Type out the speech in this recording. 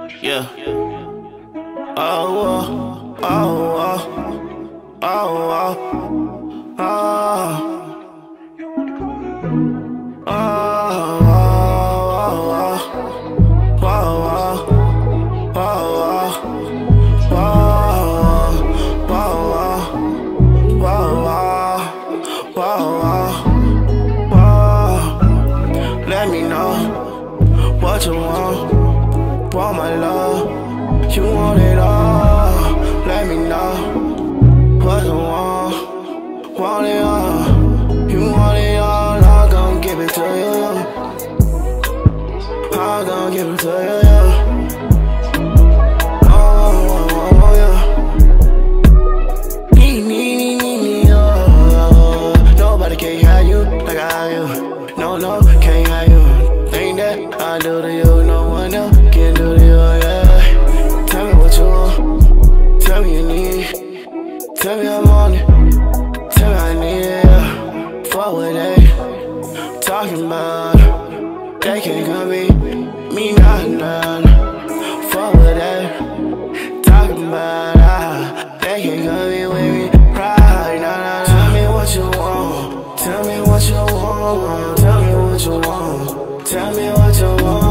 Yeah. Oh, oh, oh, oh, oh, oh. Let me know what you want my love, you want it all. Let me know what you want it all. You want it all, I'm gon' give it to you. I'm gon' give it to you, yeah. Nobody can have you like I have you. No, can't have you. Think that I do to you, no one else can do to you, yeah. Tell me what you want, tell me you need, tell me I want it, tell me I need it, yeah. Fuck what they talking about, they can't come me none. Fuck what they talking about, they can't come with me right now. Tell me what you want, tell me what you want, tell me what you want, tell me what you want.